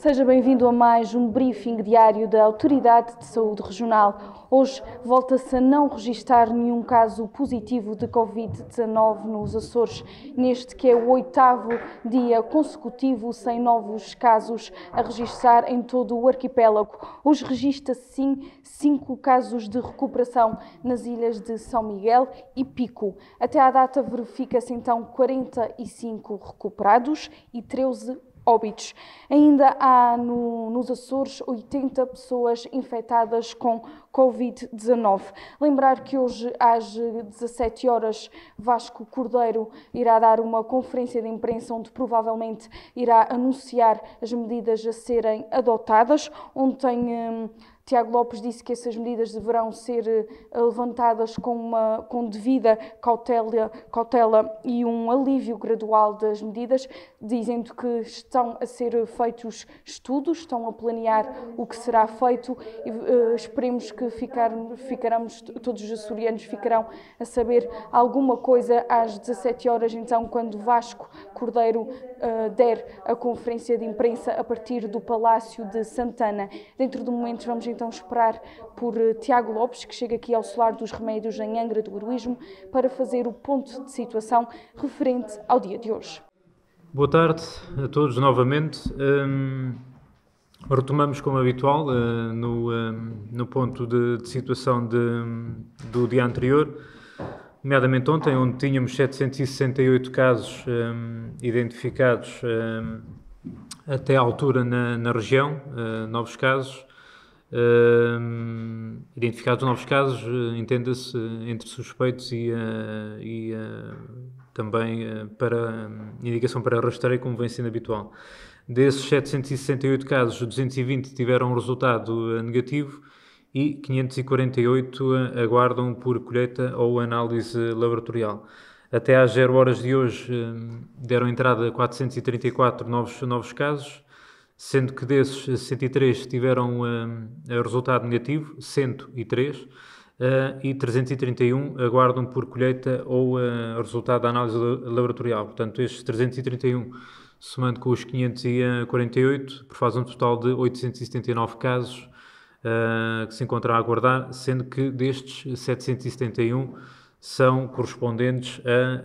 Seja bem-vindo a mais um briefing diário da Autoridade de Saúde Regional. Hoje volta-se a não registar nenhum caso positivo de Covid-19 nos Açores, neste que é o 8º dia consecutivo sem novos casos a registrar em todo o arquipélago. Hoje registra-se sim 5 casos de recuperação nas ilhas de São Miguel e Pico. Até à data verifica-se então 45 recuperados e 13 óbitos. Ainda há nos Açores 80 pessoas infectadas com Covid-19. Lembrar que hoje às 17 horas Vasco Cordeiro irá dar uma conferência de imprensa onde provavelmente irá anunciar as medidas a serem adotadas. Ontem Tiago Lopes disse que essas medidas deverão ser levantadas com devida cautela e um alívio gradual das medidas, dizendo que estão a ser feitos estudos, estão a planear o que será feito e esperemos que todos os açorianos ficarão a saber alguma coisa às 17 horas, então, quando Vasco Cordeiro der a conferência de imprensa a partir do Palácio de Santana. Dentro de momentos vamos então esperar por Tiago Lopes, que chega aqui ao Solar dos Remédios em Angra do Heroísmo, para fazer o ponto de situação referente ao dia de hoje. Boa tarde a todos novamente. Retomamos como habitual no ponto de situação do dia anterior, nomeadamente ontem, onde tínhamos 768 casos identificados até à altura na região, novos casos. Identificados novos casos, entenda-se entre suspeitos e também para indicação para rastreio, como vem sendo habitual. Desses 768 casos, 220 tiveram um resultado negativo e 548 aguardam por colheita ou análise laboratorial. Até às 0 horas de hoje deram entrada a 434 novos casos, sendo que desses 63 tiveram resultado negativo, 103, e 331 aguardam por colheita ou resultado da análise laboratorial. Portanto, estes 331, somando com os 548, fazem um total de 879 casos que se encontram a aguardar, sendo que destes 771 são correspondentes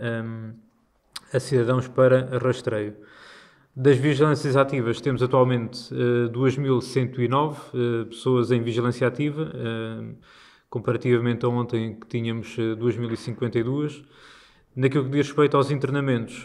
a cidadãos para rastreio. Das vigilâncias ativas, temos atualmente 2.109 pessoas em vigilância ativa, comparativamente a ontem que tínhamos 2.052. Naquilo que diz respeito aos internamentos,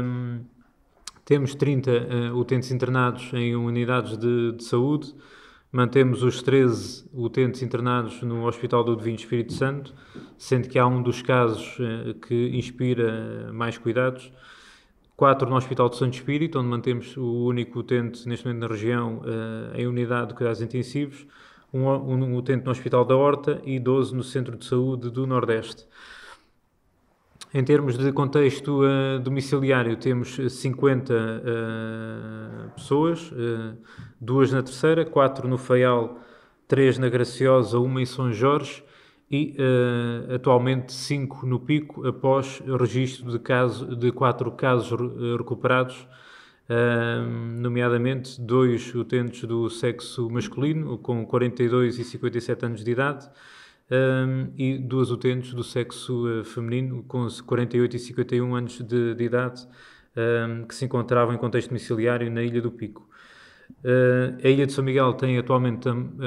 temos 30 utentes internados em unidades de saúde, mantemos os 13 utentes internados no Hospital do Divino Espírito Santo, sendo que há um dos casos que inspira mais cuidados. 4 no Hospital de Santo Espírito, onde mantemos o único utente neste momento na região em unidade de cuidados intensivos, um utente no Hospital da Horta e 12 no Centro de Saúde do Nordeste. Em termos de contexto domiciliário, temos 50 pessoas, 2 na Terceira, 4 no Faial, 3 na Graciosa, 1 em São Jorge e atualmente 5 no Pico, após o registro de 4 casos recuperados, nomeadamente 2 utentes do sexo masculino, com 42 e 57 anos de idade, e 2 utentes do sexo feminino, com 48 e 51 anos de idade, que se encontravam em contexto domiciliário na Ilha do Pico. A Ilha de São Miguel tem atualmente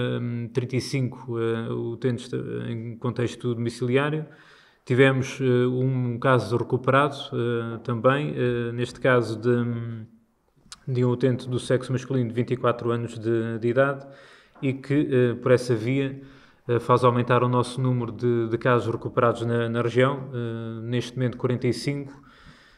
35 utentes em contexto domiciliário. Tivemos um caso recuperado também, neste caso de um utente do sexo masculino de 24 anos de idade e que, por essa via, faz aumentar o nosso número de casos recuperados na região, neste momento 45,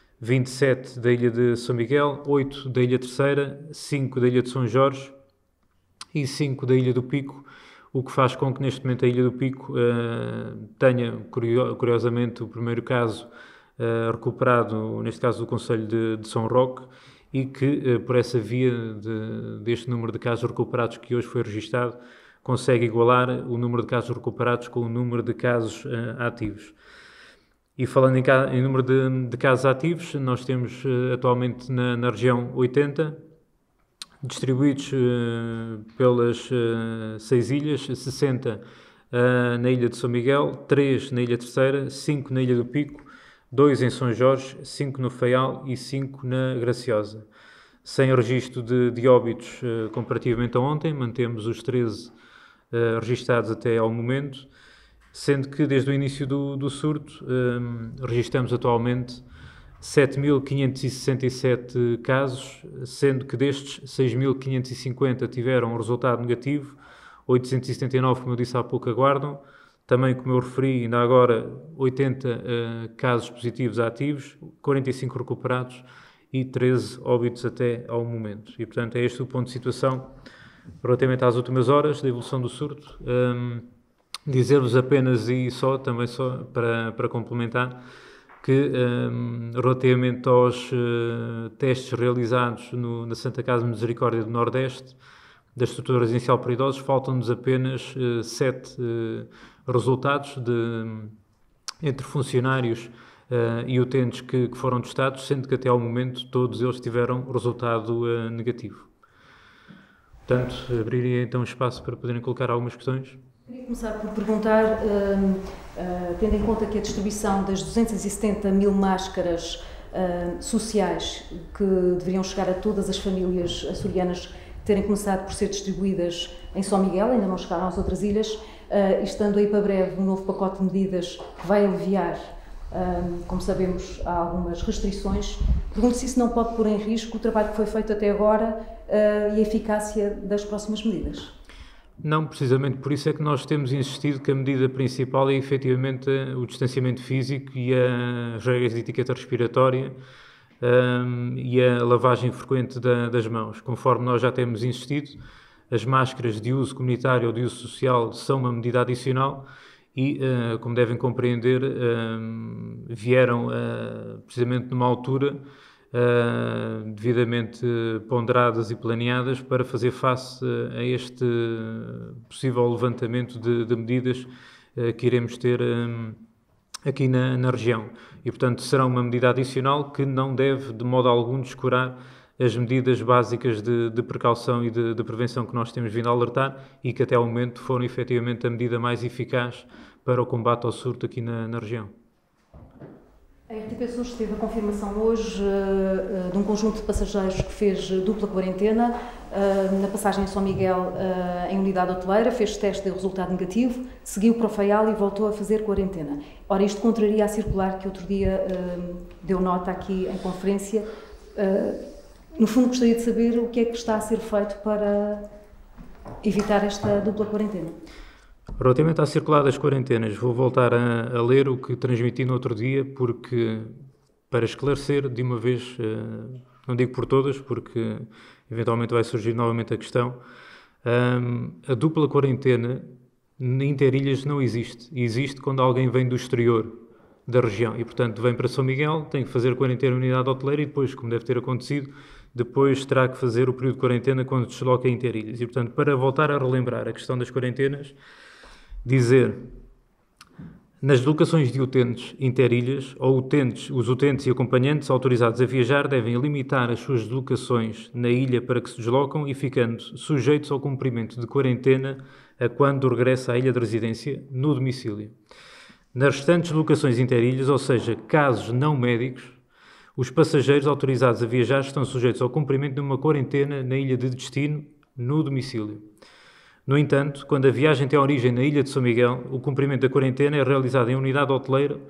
27 da Ilha de São Miguel, 8 da Ilha Terceira, 5 da Ilha de São Jorge e 5 da Ilha do Pico, o que faz com que neste momento a Ilha do Pico tenha, curiosamente, o primeiro caso recuperado, neste caso do Concelho de São Roque, e que, por essa via deste número de casos recuperados que hoje foi registado, consegue igualar o número de casos recuperados com o número de casos ativos. E falando em número de casos ativos, nós temos atualmente na região 80, distribuídos pelas 6 ilhas, 60 na Ilha de São Miguel, 3 na Ilha Terceira, 5 na Ilha do Pico, 2 em São Jorge, 5 no Faial e 5 na Graciosa. Sem registro de óbitos comparativamente a ontem, mantemos os 13 registados até ao momento, sendo que desde o início do surto registramos atualmente 7.567 casos, sendo que destes 6.550 tiveram um resultado negativo, 879, como eu disse há pouco, aguardam. Também, como eu referi, ainda agora 80 casos positivos ativos, 45 recuperados e 13 óbitos até ao momento. E, portanto, é este o ponto de situação relativamente às últimas horas da evolução do surto. Dizer-vos apenas também só para complementar, que relativamente aos testes realizados na Santa Casa de Misericórdia do Nordeste, da estrutura residencial para idosos, faltam-nos apenas 7 resultados entre funcionários e utentes que foram testados, sendo que até ao momento todos eles tiveram resultado negativo. Portanto, abriria então espaço para poderem colocar algumas questões. Queria começar por perguntar, tendo em conta que a distribuição das 270 mil máscaras sociais que deveriam chegar a todas as famílias açorianas terem começado por ser distribuídas em São Miguel, ainda não chegaram às outras ilhas, e estando aí para breve um novo pacote de medidas que vai aliviar, como sabemos, há algumas restrições, pergunto se isso não pode pôr em risco o trabalho que foi feito até agora e a eficácia das próximas medidas. Não, precisamente por isso é que nós temos insistido que a medida principal é efetivamente o distanciamento físico e as regras de etiqueta respiratória e a lavagem frequente das mãos. Conforme nós já temos insistido, as máscaras de uso comunitário ou de uso social são uma medida adicional e, como devem compreender, vieram precisamente numa altura devidamente ponderadas e planeadas para fazer face a este possível levantamento de medidas que iremos ter aqui na região. E, portanto, será uma medida adicional que não deve, de modo algum, descurar as medidas básicas de precaução e de prevenção que nós temos vindo a alertar e que até ao momento foram efetivamente a medida mais eficaz para o combate ao surto aqui na região. A RTP Sul teve a confirmação hoje de um conjunto de passageiros que fez dupla quarentena na passagem em São Miguel em unidade hoteleira, fez teste de resultado negativo, seguiu para o Faial e voltou a fazer quarentena. Ora, isto contraria a circular que outro dia deu nota aqui em conferência. No fundo, gostaria de saber o que é que está a ser feito para evitar esta dupla quarentena. Relativamente à circular das quarentenas, vou voltar a ler o que transmiti no outro dia, porque, para esclarecer de uma vez, não digo por todas, porque eventualmente vai surgir novamente a questão, a dupla quarentena interilhas não existe. Existe quando alguém vem do exterior da região e, portanto, vem para São Miguel, tem que fazer quarentena em unidade hoteleira e depois, como deve ter acontecido, depois terá que fazer o período de quarentena quando desloca em interilhas. E, portanto, para voltar a relembrar a questão das quarentenas, dizer, nas deslocações de utentes interilhas, os utentes e acompanhantes autorizados a viajar devem limitar as suas deslocações na ilha para que se deslocam e ficando sujeitos ao cumprimento de quarentena a quando regressa à ilha de residência no domicílio. Nas restantes deslocações interilhas, ou seja, casos não médicos, os passageiros autorizados a viajar estão sujeitos ao cumprimento de uma quarentena na ilha de destino no domicílio. No entanto, quando a viagem tem origem na Ilha de São Miguel, o cumprimento da quarentena é realizado em unidade hoteleira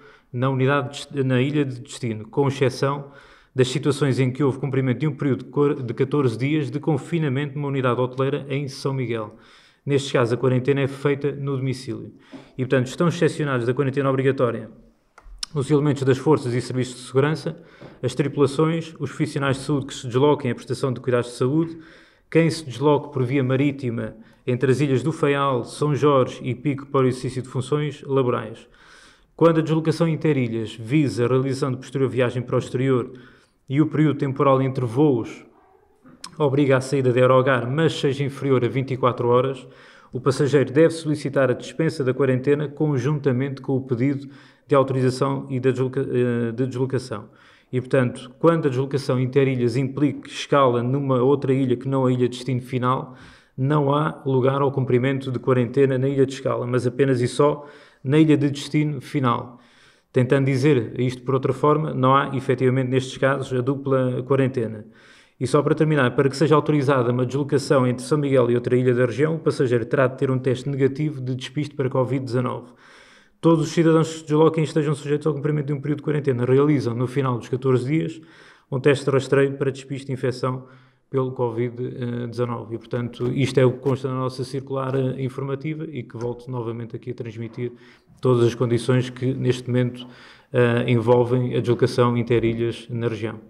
na ilha de destino, com exceção das situações em que houve cumprimento de um período de 14 dias de confinamento numa unidade hoteleira em São Miguel. Nestes casos, a quarentena é feita no domicílio. E, portanto, estão excepcionados da quarentena obrigatória os elementos das forças e serviços de segurança, as tripulações, os profissionais de saúde que se desloquem à prestação de cuidados de saúde, quem se desloque por via marítima entre as ilhas do Faial, São Jorge e Pico para o exercício de funções laborais. Quando a deslocação interilhas visa a realização de posterior viagem para o exterior e o período temporal entre voos obriga a saída de aerogar, mas seja inferior a 24 horas, o passageiro deve solicitar a dispensa da quarentena conjuntamente com o pedido de autorização e de deslocação. E, portanto, quando a deslocação interilhas implique escala numa outra ilha que não a ilha de destino final, não há lugar ao cumprimento de quarentena na ilha de escala, mas apenas e só na ilha de destino final. Tentando dizer isto por outra forma, não há, efetivamente, nestes casos, a dupla quarentena. E só para terminar, para que seja autorizada uma deslocação entre São Miguel e outra ilha da região, o passageiro terá de ter um teste negativo de despiste para Covid-19. Todos os cidadãos que se desloquem e estejam sujeitos ao cumprimento de um período de quarentena realizam, no final dos 14 dias, um teste de rastreio para despiste de infecção pelo Covid-19. E, portanto, isto é o que consta na nossa circular informativa e que volto novamente aqui a transmitir todas as condições que, neste momento, envolvem a deslocação interilhas na região.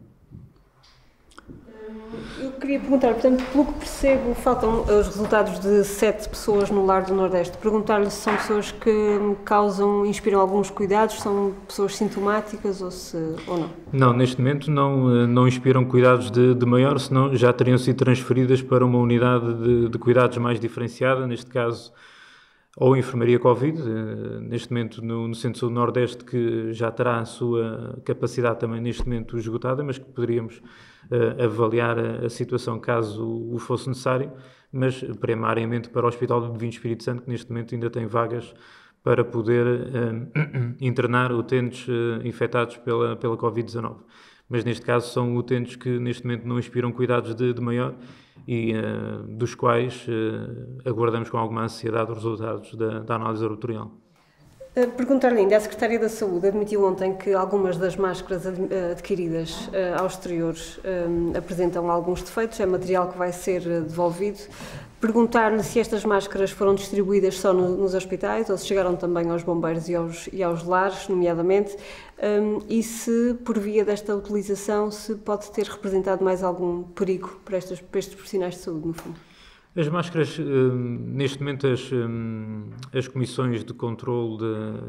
Eu queria perguntar, portanto, pelo que percebo, faltam os resultados de 7 pessoas no Lar do Nordeste. Perguntar-lhe se são pessoas que inspiram alguns cuidados, são pessoas sintomáticas ou não? Não, neste momento não inspiram cuidados de maior, senão já teriam sido transferidas para uma unidade de cuidados mais diferenciada, neste caso, ou enfermaria Covid, neste momento no Centro Sul do Nordeste, que já terá a sua capacidade também neste momento esgotada, mas que poderíamos avaliar a situação caso o fosse necessário, mas primariamente para o Hospital do Divino Espírito Santo, que neste momento ainda tem vagas para poder internar utentes infectados pela Covid-19. Mas neste caso são utentes que neste momento não inspiram cuidados de maior e dos quais aguardamos com alguma ansiedade os resultados da análise laboratorial. Perguntar-lhe ainda, a Secretária da Saúde admitiu ontem que algumas das máscaras adquiridas ao exterior apresentam alguns defeitos, é material que vai ser devolvido. Perguntar-lhe se estas máscaras foram distribuídas só nos hospitais ou se chegaram também aos bombeiros e aos lares, nomeadamente, e se, por via desta utilização, se pode ter representado mais algum perigo para estes profissionais de saúde, no fundo. As máscaras, neste momento, as comissões de controle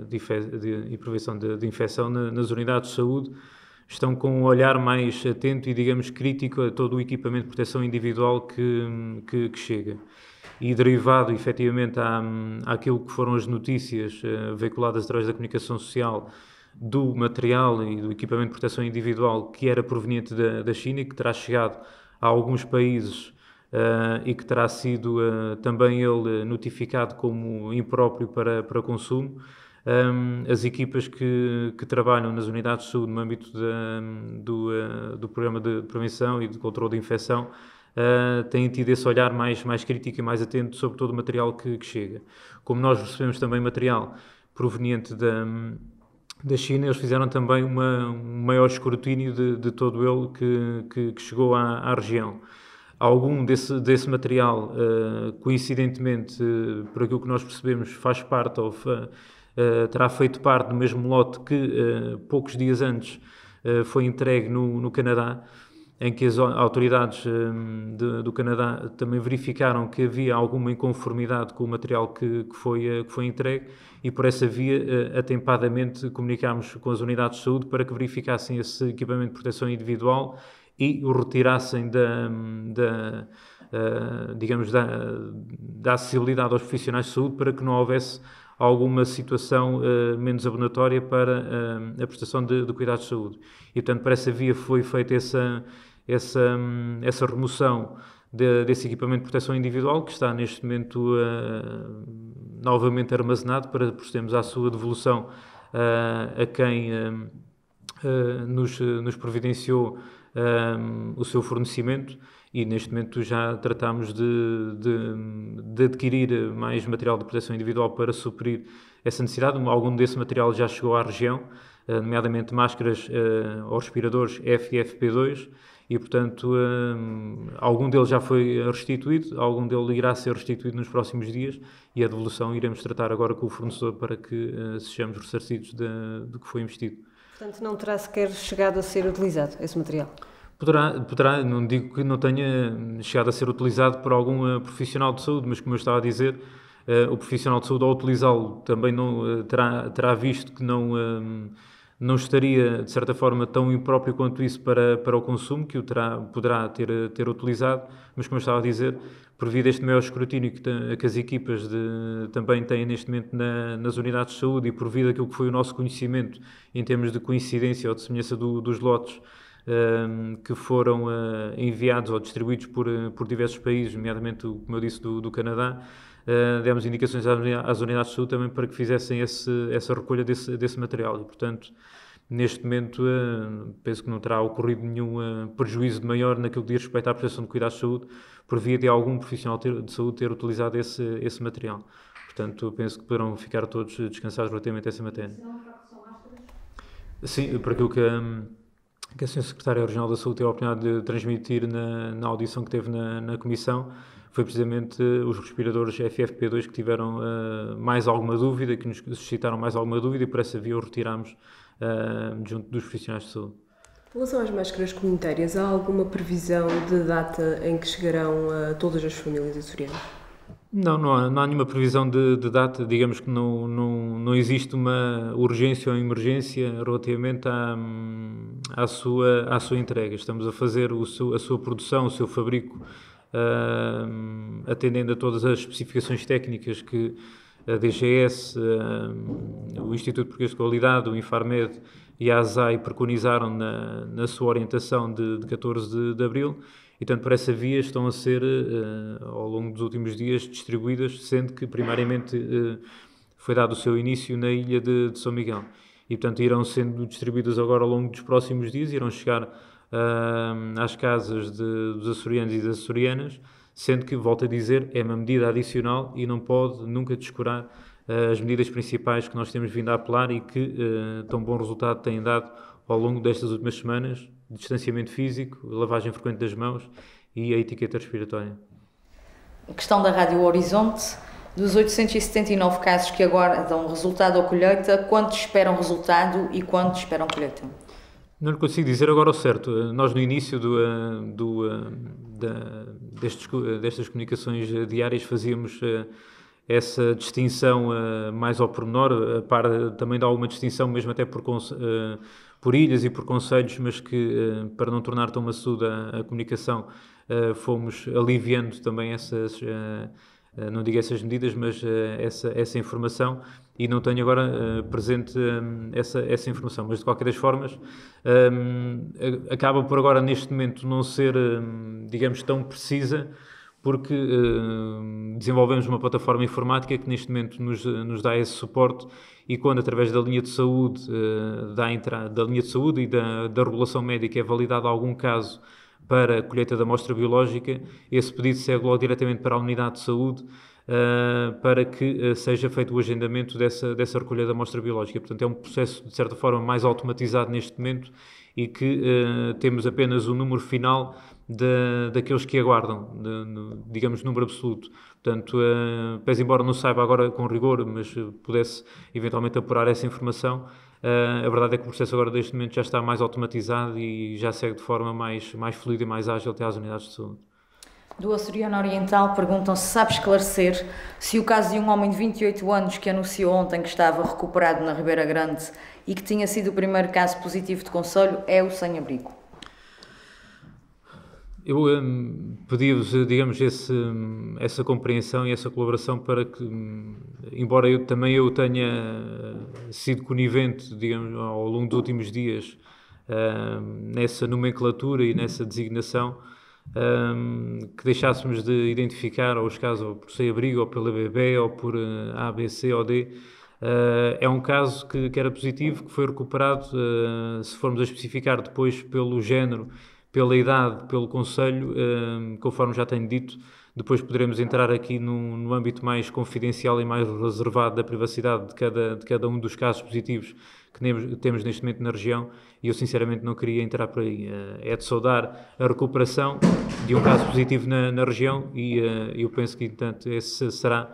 e prevenção de infecção nas unidades de saúde estão com um olhar mais atento e, digamos, crítico a todo o equipamento de proteção individual que chega. E derivado, efetivamente, àquilo que foram as notícias veiculadas através da comunicação social do material e do equipamento de proteção individual que era proveniente da China e que terá chegado a alguns países e que terá sido também ele notificado como impróprio para consumo. As equipas que trabalham nas unidades de saúde no âmbito do programa de prevenção e de controle de infecção têm tido esse olhar mais crítico e mais atento sobre todo o material que chega. Como nós recebemos também material proveniente da China, eles fizeram também um maior escrutínio de todo ele que chegou à região. Algum desse material, coincidentemente, por aquilo que nós percebemos, faz parte ou terá feito parte do mesmo lote que poucos dias antes foi entregue no Canadá, em que as autoridades do Canadá também verificaram que havia alguma inconformidade com o material que foi entregue e por essa via atempadamente comunicámos com as unidades de saúde para que verificassem esse equipamento de proteção individual e o retirassem digamos, da acessibilidade aos profissionais de saúde para que não houvesse alguma situação menos abonatória para a prestação de cuidados de saúde. E, portanto, para essa via foi feita essa remoção desse equipamento de proteção individual, que está neste momento novamente armazenado para procedermos à sua devolução a quem nos providenciou o seu fornecimento, e neste momento já tratamos de adquirir mais material de proteção individual para suprir essa necessidade. Algum desse material já chegou à região, nomeadamente máscaras ou respiradores FFP2, e portanto algum deles já foi restituído, algum deles irá ser restituído nos próximos dias, e a devolução iremos tratar agora com o fornecedor para que sejamos ressarcidos do que foi investido. Portanto, não terá sequer chegado a ser utilizado esse material? Poderá, não digo que não tenha chegado a ser utilizado por algum profissional de saúde, mas como eu estava a dizer, o profissional de saúde ao utilizá-lo também não terá visto que não estaria, de certa forma, tão impróprio quanto isso para o consumo, que o poderá ter utilizado, mas, como eu estava a dizer, por via deste maior escrutínio que as equipas também têm neste momento nas unidades de saúde e por via daquilo que foi o nosso conhecimento em termos de coincidência ou de semelhança dos lotes que foram enviados ou distribuídos por diversos países, nomeadamente, como eu disse, do Canadá, demos indicações às unidades de saúde também para que fizessem essa recolha desse material e, portanto, neste momento penso que não terá ocorrido nenhum prejuízo de maior naquilo que diz respeito à prestação de cuidados de saúde por via de algum profissional de saúde ter utilizado esse material. Portanto, penso que poderão ficar todos descansados relativamente a essa matéria. Sim, por aquilo que a Sra. Secretária Regional da Saúde teve a oportunidade de transmitir na audição que teve na Comissão, foi precisamente os respiradores FFP2 que tiveram mais alguma dúvida, que nos suscitaram mais alguma dúvida e por essa via o retirámos junto dos profissionais de saúde. Em relação às máscaras comunitárias, há alguma previsão de data em que chegarão a todas as famílias açorianas? Não há nenhuma previsão de data, digamos que não existe uma urgência ou emergência relativamente à sua entrega. Estamos a fazer a sua produção, o seu fabrico, atendendo a todas as especificações técnicas que a DGS, o Instituto Português de Qualidade, o Infarmed e a ASAI preconizaram na sua orientação de 14 de abril. E, portanto, por essa via estão a ser, ao longo dos últimos dias, distribuídas, sendo que, primariamente, foi dado o seu início na ilha de São Miguel. E, portanto, irão sendo distribuídas agora ao longo dos próximos dias, irão chegar às casas dos açorianos e das açorianas, sendo que, volto a dizer, é uma medida adicional e não pode nunca descurar as medidas principais que nós temos vindo a apelar e que tão bom resultado têm dado ao longo destas últimas semanas, de distanciamento físico, lavagem frequente das mãos e a etiqueta respiratória. A questão da Rádio Horizonte, dos 879 casos que agora dão resultado ou colheita, quantos esperam resultado e quantos esperam colheita? Não lhe consigo dizer agora ao certo. Nós, no início destas comunicações diárias, fazíamos essa distinção mais ao pormenor, a par também de alguma distinção, mesmo até por ilhas e por concelhos, mas que, para não tornar tão maçuda a comunicação, fomos aliviando também não digo essas medidas, mas essa informação, e não tenho agora presente essa informação, mas de qualquer das formas acaba por agora neste momento não ser, digamos, tão precisa, porque desenvolvemos uma plataforma informática que neste momento nos dá esse suporte e quando através da linha de saúde, da linha de saúde e da regulação médica é validado algum caso para a colheita da amostra biológica, esse pedido segue logo diretamente para a unidade de saúde para que seja feito o agendamento dessa recolha da amostra biológica. Portanto, é um processo, de certa forma, mais automatizado neste momento e que temos apenas o número final daqueles que aguardam, digamos, número absoluto. Portanto, pese embora não saiba agora com rigor, mas pudesse eventualmente apurar essa informação, a verdade é que o processo agora, neste momento, já está mais automatizado e já segue de forma mais fluida e mais ágil até às unidades de saúde. Do Açoriano Oriental perguntam se sabe esclarecer se o caso de um homem de 28 anos que anunciou ontem que estava recuperado na Ribeira Grande e que tinha sido o primeiro caso positivo de Conselho é o sem-abrigo. Eu pedi-vos, digamos, essa compreensão e essa colaboração para que, embora eu tenha sido conivente, digamos, ao longo dos últimos dias nessa nomenclatura e nessa designação, que deixássemos de identificar os casos ou por sem-abrigo, ou pela BB, ou por A, B, C ou D. É um caso que era positivo, que foi recuperado, se formos a especificar depois pelo género, pela idade, pelo concelho, conforme já tenho dito, depois poderemos entrar aqui no âmbito mais confidencial e mais reservado da privacidade de cada um dos casos positivos que temos neste momento na região e eu sinceramente não queria entrar por aí. É de saudar a recuperação de um caso positivo na região e eu penso que, portanto, esse será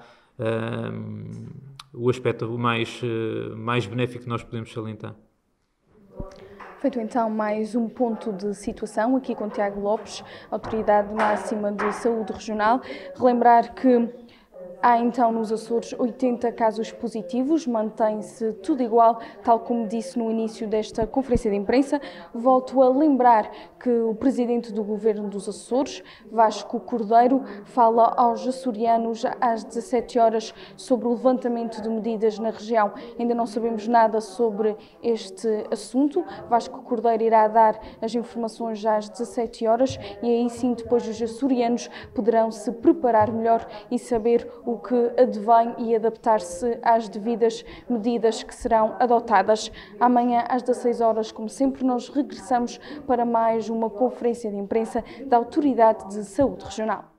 o aspecto mais benéfico que nós podemos salientar. Feito então mais um ponto de situação aqui com Tiago Lopes, Autoridade Máxima de Saúde Regional. Relembrar que Há então nos Açores 80 casos positivos, mantém-se tudo igual, tal como disse no início desta conferência de imprensa. Volto a lembrar que o presidente do governo dos Açores, Vasco Cordeiro, fala aos açorianos às 17 horas sobre o levantamento de medidas na região. Ainda não sabemos nada sobre este assunto. Vasco Cordeiro irá dar as informações às 17 horas e aí sim depois os açorianos poderão se preparar melhor e saber o que advém e adaptar-se às devidas medidas que serão adotadas. Amanhã, às 16 horas, como sempre, nós regressamos para mais uma conferência de imprensa da Autoridade de Saúde Regional.